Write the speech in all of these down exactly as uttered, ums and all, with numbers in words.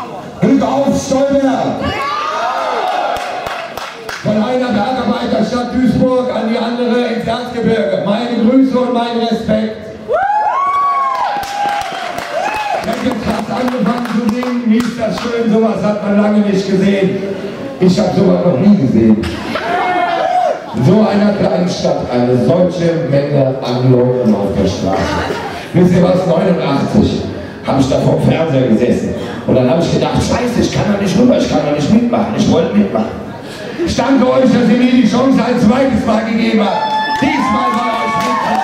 Glück auf, Stolberg! Von einer Bergarbeiterstadt Duisburg an die andere ins Erzgebirge. Meine Grüße und mein Respekt. Ich habe jetzt fast angefangen zu singen, wie ist das schön, sowas hat man lange nicht gesehen. Ich habe sowas noch nie gesehen. In so einer kleinen Stadt eine solche Menge an Leuten auf der Straße. Wisst ihr was, neunundachtzig habe ich da vor dem Fernseher gesessen. Und dann habe ich gedacht, scheiße, ich kann da nicht rüber, ich kann da nicht mitmachen, ich wollte mitmachen. Ich danke euch, dass ihr mir die Chance ein zweites Mal gegeben habt. Diesmal war euch mitmachen.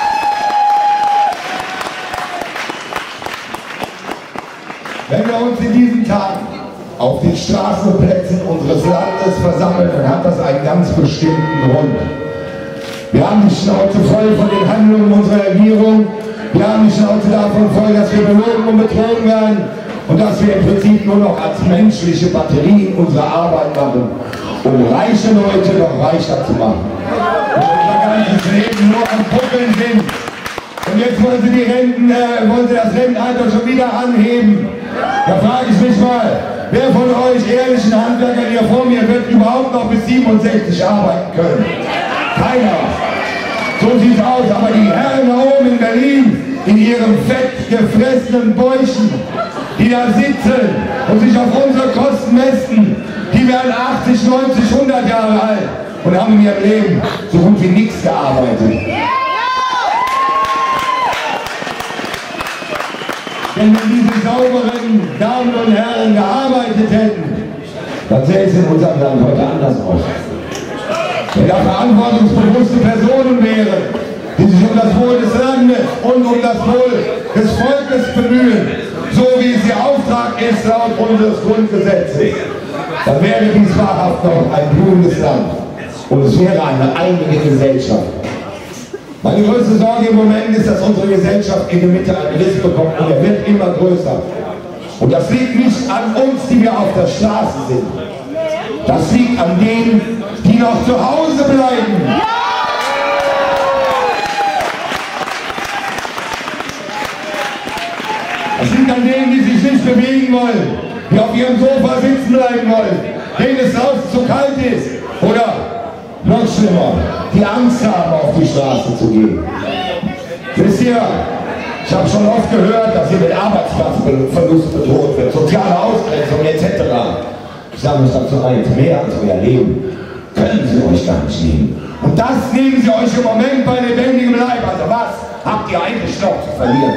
Wenn wir uns in diesen Tagen auf den Straßenplätzen unseres Landes versammeln, dann hat das einen ganz bestimmten Grund. Wir haben die Schnauze voll von den Handlungen unserer Regierung. Wir haben die Schnauze davon voll, dass wir belogen und betrogen werden und dass wir im Prinzip nur noch als menschliche Batterien unsere Arbeit machen, um reiche Leute noch reicher zu machen. Und unser ganzes Leben nur am Puckeln sind. Und jetzt wollen sie, die Renten, äh, wollen sie das Rentenalter schon wieder anheben. Da frage ich mich mal, wer von euch ehrlichen Handwerkern hier vor mir wird überhaupt noch bis siebenundsechzig arbeiten können? Keiner. So sieht's aus, aber die Herren da oben in Berlin, in ihren fett gefressenen Bäuchen, die da sitzen und sich auf unsere Kosten mästen, die werden achtzig, neunzig, hundert Jahre alt und haben in ihrem Leben so gut wie nichts gearbeitet. Denn wenn diese sauberen Damen und Herren gearbeitet hätten, dann sähe es in unserem Land heute anders aus. Wenn da verantwortungsbewusste Personen wären, die sich um das Wohl des Landes und um das Wohl des Volkes bemühen, so wie es ihr Auftrag ist laut unseres Grundgesetzes, dann wäre dies wahrhaft noch ein blühendes Land und es wäre eine einige Gesellschaft. Meine größte Sorge im Moment ist, dass unsere Gesellschaft in der Mitte einen Riss bekommt und er wird immer größer. Und das liegt nicht an uns, die wir auf der Straße sind. Das liegt an denen, die noch zu Hause bleiben. Das liegt an denen, die sich nicht bewegen wollen, die auf ihrem Sofa sitzen bleiben wollen, denen es draußen zu kalt ist oder noch schlimmer, die Angst haben, auf die Straße zu gehen. Wisst ihr, ich habe schon oft gehört, dass ihr mit Arbeitsplatzverlust bedroht wird, soziale Ausgrenzung et cetera. Ich sage euch dazu eins, mehr als euer Leben können sie euch gar nicht nehmen. Und das nehmen sie euch im Moment bei lebendigem Leib. Also was habt ihr eigentlich noch zu verlieren?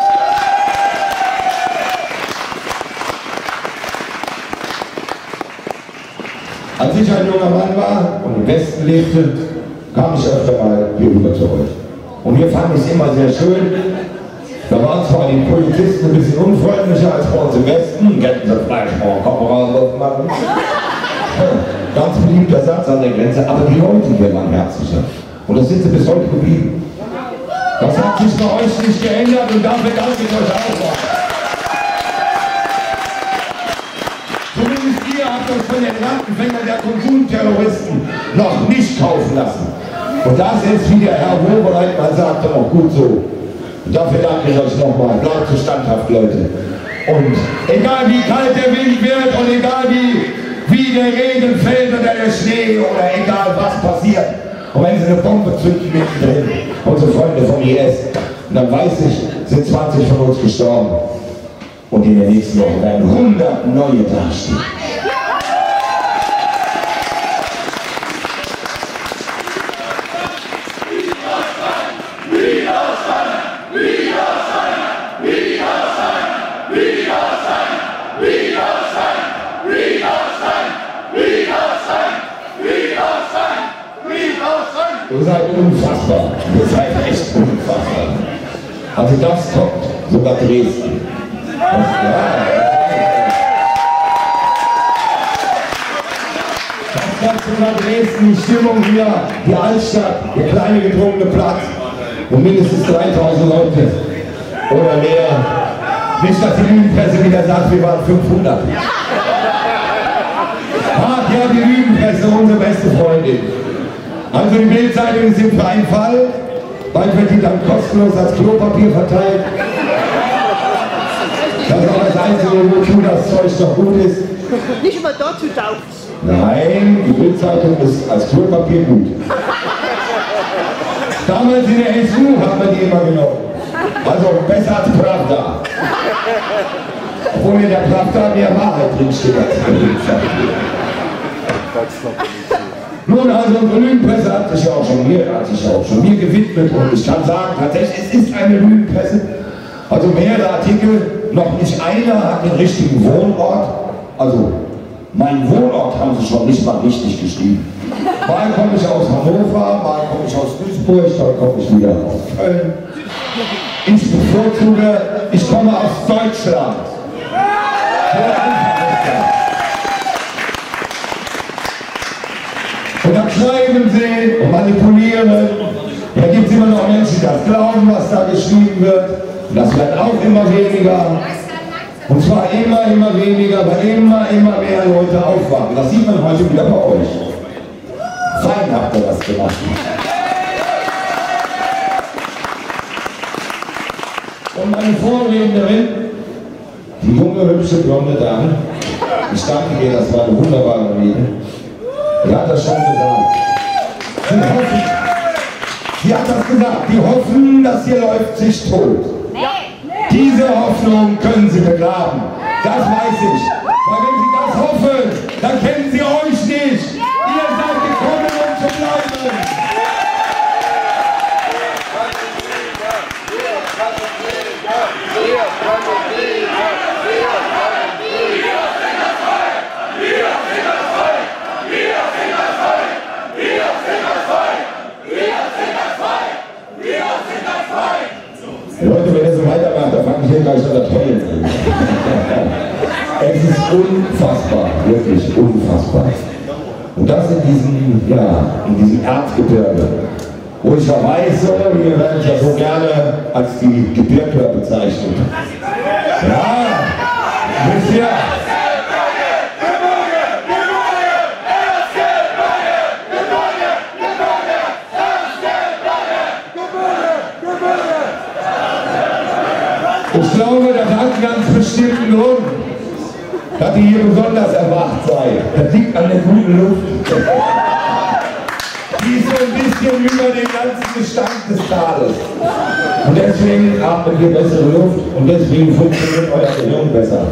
Als ich ein junger Mann war und im Westen lebte, kam ich öfter mal hier rüber zu euch. Und hier fand ich es immer sehr schön. Da waren zwar die Polizisten ein bisschen unfreundlicher als bei uns im Westen. Hätten sie vielleicht mal einen Kopfhörer machen. Ganz beliebter Satz an der Grenze, aber die Leute hier waren herzlicher. Und das sind sie bis heute geblieben. Das hat sich bei euch nicht geändert und dafür danke ich euch auch. Zumindest ihr habt euch von den Rattenfängern der Konsumterroristen noch nicht kaufen lassen. Und das ist, wie der Herr Wohlbereit mal sagte, auch gut so. Und dafür danke ich euch nochmal. Bleibt so standhaft, Leute. Und egal wie kalt der Wind wird und egal wie, wie der Regen fällt oder der Schnee oder egal was passiert. Und wenn sie eine Bombe zünden mittendrin, unsere Freunde vom I S, und dann weiß ich, sind zwanzig von uns gestorben. Und in der nächsten Woche werden hundert neue dastehen. Ihr seid unfassbar. Ihr seid echt unfassbar. Also das kommt sogar Dresden. Das, ja, das kommt sogar Dresden, die Stimmung hier, die Altstadt, der kleine gedrungene Platz und mindestens dreitausend Leute oder mehr. Nicht, dass die Lügenpresse wieder sagt, wir waren fünfhundert. Ach ja, die Lügenpresse, unsere beste Freundin. Also die Bildzeitung ist im freien Fall, bald wird die dann kostenlos als Klopapier verteilt. Das ist auch das Einzige, wozu das Zeug noch gut ist. Nicht immer dazu taugt. Nein, die Bildzeitung ist als Klopapier gut. Damals in der S U haben wir die immer genommen. Also besser als Pravda. Obwohl in der Pravda mehr Wahrheit drinsteht als in der Bildzeitung. Nun, also unsere Lügenpresse hat sich ja auch schon mir, hat sich ja auch schon mir gewidmet und ich kann sagen, tatsächlich, es ist eine Lügenpresse. Also mehrere Artikel, noch nicht einer hat den richtigen Wohnort. Also meinen Wohnort haben sie schon nicht mal richtig geschrieben. Mal komme ich aus Hannover, mal komme ich aus Duisburg, dann komme ich wieder aus Köln. Ich bevorzuge, ich komme aus Deutschland. Und dann schreiben sie und manipulieren. Da gibt es immer noch Menschen, die das glauben, was da geschrieben wird. Und das wird auch immer weniger. Und zwar immer, immer weniger, weil immer, immer mehr Leute aufwachen. Das sieht man heute wieder bei euch. Fein habt ihr das gemacht. Und meine Vorrednerin, die junge, hübsche, blonde Dame, ich danke ihr, das war eine wunderbare Rede. Die hat das schon gesagt. Sie hoffen, sie hat das gesagt, die hoffen, das hier läuft sich tot. Diese Hoffnung können sie begraben. Das weiß ich. Weil wenn sie das hoffen, dann kennen sie euch nicht. Ihr seid gekommen, um zu bleiben. Leute, wenn ihr so weitermacht, dann fange ich hier gleich an das Heulen an. Es ist unfassbar, wirklich unfassbar. Und das in diesem, ja, in diesem Erzgebirge, wo ich ja weiß, so, wir werden ja so gerne als die Gebirgler bezeichnet. Ja, wisst ihr? Ich glaube, das hat einen ganz bestimmten Grund, dass ihr hier besonders erwacht seid. Das liegt an der guten Luft. Die ist so ein bisschen über den ganzen Gestank des Tales. Und deswegen atmet ihr bessere Luft und deswegen funktioniert euer Gehirn besser.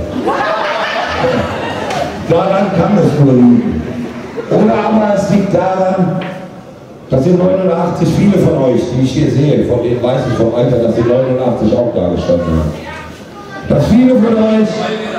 Daran kann es nur liegen. Oder aber es liegt daran, dass ihr neunundachtzig, viele von euch, die ich hier sehe, von denen weiß ich vom Alter, dass ihr neunundachtzig auch da gestanden habt. Dass viele von euch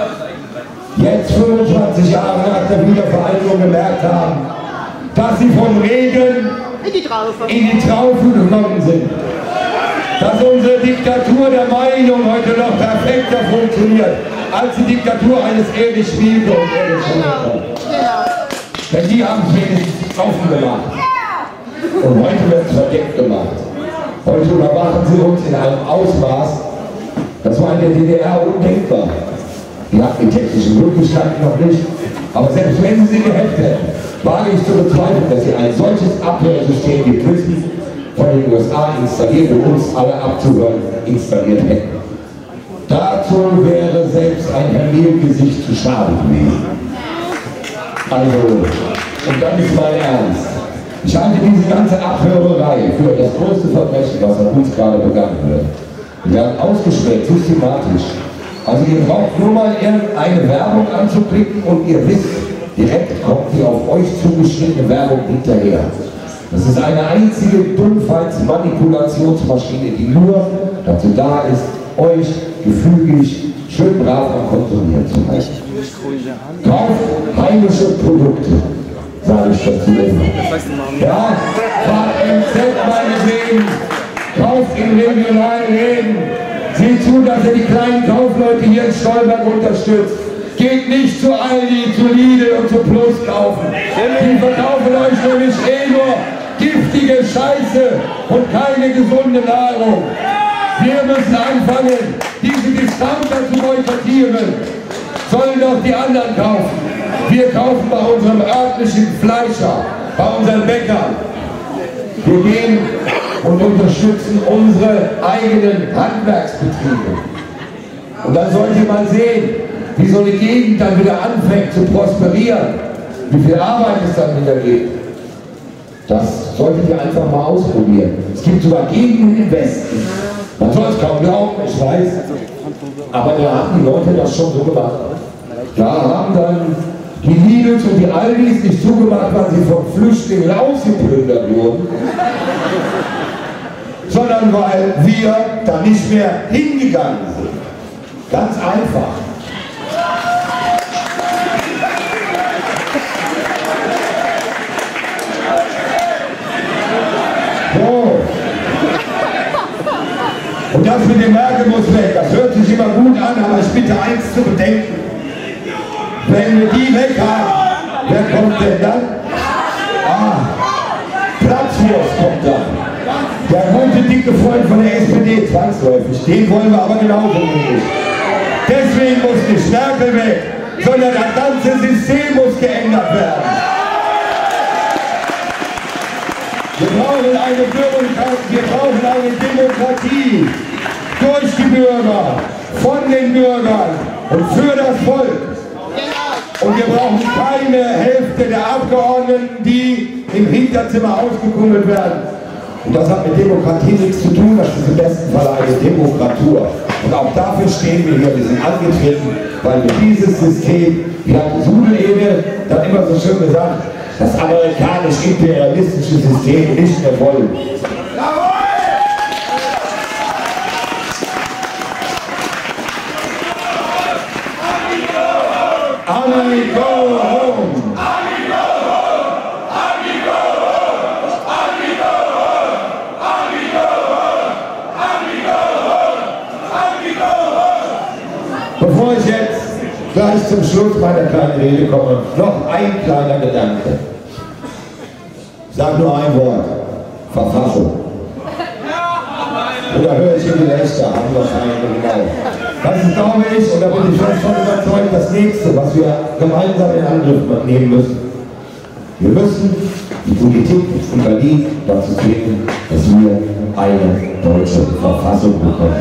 jetzt fünfundzwanzig Jahre nach der Wiedervereinigung gemerkt haben, dass sie vom Regen in die Traufe, in die Traufe gekommen sind. Dass unsere Diktatur der Meinung heute noch perfekter funktioniert, als die Diktatur eines Erich Spielke und Erich Honecker. Denn die haben es wenigstens offen gemacht. Und heute wird es verdeckt gemacht. Heute überwachen sie uns in einem Ausmaß, das war in der D D R undenkbar. Die hatten die technischen Möglichkeiten noch nicht. Aber selbst wenn sie sie gehabt hätten, wage ich zu bezweifeln, dass sie ein solches Abhörsystem wie Prism von den U S A installiert, um uns alle abzuhören, installiert hätten. Dazu wäre selbst ein Herr Mehlgesicht zu schade gewesen. Also, und dann ist mein Ernst. Ich halte diese ganze Abhörerei für das größte Verbrechen, was an uns gerade begangen wird. Wir werden ausgespäht, systematisch. Also ihr braucht nur mal irgendeine Werbung anzuklicken und ihr wisst, direkt kommt die auf euch zugeschnittene Werbung hinterher. Das ist eine einzige Dummheitsmanipulationsmaschine, die nur dazu da ist, euch gefügig, schön brav am Konsumieren zu halten. Kauft heimische Produkte, sage ich dazu immer. Ja, fahrt M Z meinetwegen, kauft in regionalen Läden, seht zu, dass ihr die kleinen Kaufleute hier in Stolberg unterstützt. Geht nicht zu Aldi, zu Lidl und zu Plus kaufen. Die verkaufen euch nämlich eh nur giftige Scheiße und keine gesunde Nahrung. Wir müssen anfangen, diese Discounter zu boykottieren. Sollen doch die anderen kaufen. Wir kaufen bei unserem örtlichen Fleischer, bei unseren Bäckern. Wir gehen und unterstützen unsere eigenen Handwerksbetriebe. Und dann sollt ihr mal sehen, wie so eine Gegend dann wieder anfängt zu prosperieren, wie viel Arbeit es dann wieder gibt. Das solltet ihr einfach mal ausprobieren. Es gibt sogar Gegenden im Westen. Man soll es kaum glauben, ich weiß. Aber da haben die Leute das schon so gemacht. Da haben dann die Lidls und die Aldis nicht zugemacht, weil sie von Flüchtlingen ausgeplündert wurden, sondern weil wir da nicht mehr hingegangen sind. Ganz einfach. So. Und das mit dem Merkel muss weg. Das hört sich immer gut an, aber ich bitte eins zu bedenken. Wenn wir die weg haben, wer kommt denn dann? Ah, Platzwurst kommt dann. Der gute, dicke Freund von der S P D, zwangsläufig. Den wollen wir aber genauso nicht. Deswegen muss nicht Merkel weg, sondern das ganze System muss geändert werden. Wir brauchen eine Bürokratie, wir brauchen eine Demokratie. Durch die Bürger, von den Bürgern und für das Volk. Und wir brauchen keine Hälfte der Abgeordneten, die im Hinterzimmer ausgekummelt werden. Und das hat mit Demokratie nichts zu tun, das ist im besten Fall eine Demokratur. Und auch dafür stehen wir hier, wir sind angetreten, weil wir dieses System, wie hat Sudelede dann immer so schön gesagt, das amerikanisch-imperialistische System nicht mehr wollen. Army, go home! Army, go home! Army, go home! Army, go home! Army, go home! Army, go home! Army, go home! Bevor ich jetzt gleich zum Schluss meiner kleinen Rede komme, noch ein kleiner Gedanke. Ich sage nur ein Wort. Verfassung. Oder höre ich in die Rechte? Haben wir keine, genau. Das ist, glaube ich, und da bin ich fest von überzeugt, das Nächste, was wir gemeinsam in Angriff nehmen müssen. Wir müssen die Politik in Berlin dazu zwingen, dass wir eine deutsche Verfassung bekommen.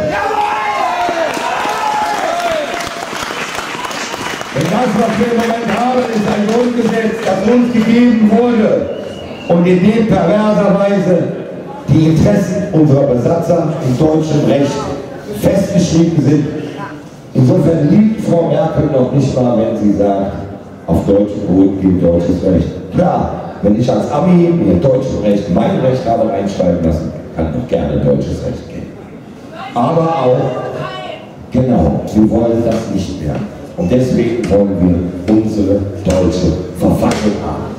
Denn das, was wir im Moment haben, ist ein Grundgesetz, das uns gegeben wurde und in dem perverserweise die Interessen unserer Besatzer in deutschem Recht festgeschrieben sind. Insofern liebt Frau Merkel noch nicht mal, wenn sie sagt, auf deutschem Boden gilt deutsches Recht. Klar, wenn ich als Ami mir deutsches Recht, mein Recht habe einschreiben lassen, kann doch gerne deutsches Recht geben. Aber auch, genau, wir wollen das nicht mehr. Und deswegen wollen wir unsere deutsche Verfassung haben.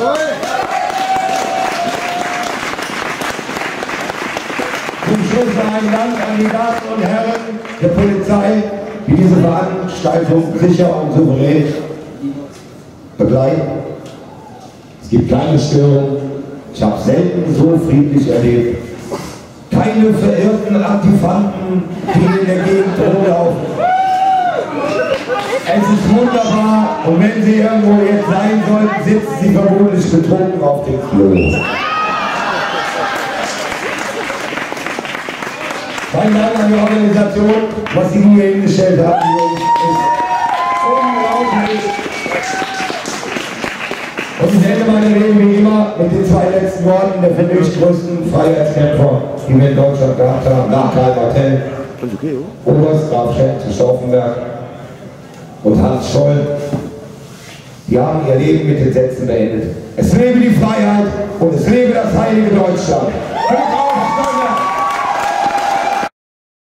Zum Schluss noch ein Dank an die Damen und Herren der Polizei, die diese Veranstaltung sicher und souverän begleiten. Es gibt keine Störungen. Ich habe selten so friedlich erlebt. Keine verirrten Antifanten, die in der Gegend rumlaufen. Es ist wunderbar und wenn Sie irgendwo jetzt sein sollten, sitzen Sie vermutlich betrunken auf dem Klo. Mein Dank an die Organisation, was Sie hier hingestellt haben, ist unglaublich. Und ich ende meine Rede wie immer mit den zwei letzten Worten der für mich größten Freiheitskämpfer, die wir in Deutschland gehabt haben, nach Karl Martell, Oberst Graf zu Stauffenberg und Hans Scholl. Die haben ihr Leben mit den Sätzen beendet. Es lebe die Freiheit und es lebe das heilige Deutschland.